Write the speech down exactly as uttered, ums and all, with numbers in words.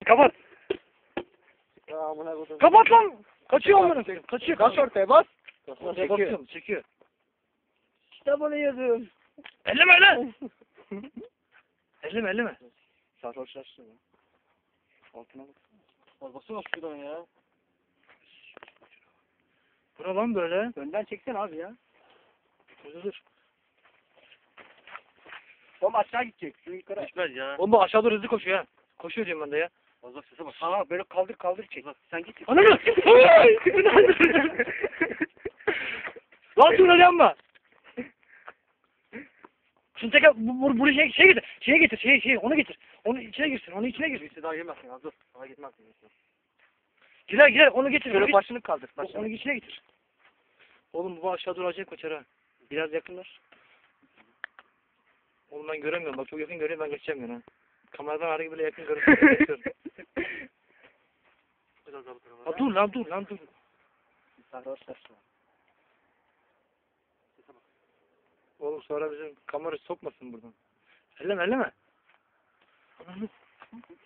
Kapat. Ya amına koydum. Kapat lan. Kaçıyor onların. Kaçıyor. Bas ortaya bas. Ortaya Çekiyor. basıyorum. Çekiyor. İşte bunu yazıyorum. Elleme lan. Elleme elleme. Sarhoşlaştı mı? Altına bak. Fazlası var şuradan ya. Bura lan böyle. Önden çeksen abi ya. Dur dur. Oğlum aşağı gidecek. Şunu yukarı. Geçmez ya. Oğlum bu aşağı doğru hızlı koşuyor ha. Koşuyor diyorum ben de ya. Fazla sese bak. Aa böyle kaldır kaldır çek. Sen git. Ananı! Ay! Lan dur öyle yapma. Şunu tekrar bu, bu, buraya şey, şey getir. Şeye getir. Şey, şey, onu getir. Onu içine girsin. Onu içine girsin. Birisi daha girmezsin ya. Dur. Daha gitmezsin. Girer girer. Onu getir. Şöyle onu başını kaldır. getir. Başını. Onu içine getir. Oğlum bu aşağı doğru acayip kaçar ha. Biraz yakınlar. Oğlum ben göremiyorum. Bak çok yakın görüyorum. Ben geçeceğim yani. Kameradan harika bile yakın görüyorum. Biraz daha bakalım. Ha dur lan dur lan dur. Sarhoşlaştı. Oğlum sonra bizim kamerayı sokmasın buradan. Elleme elleme. Ananı.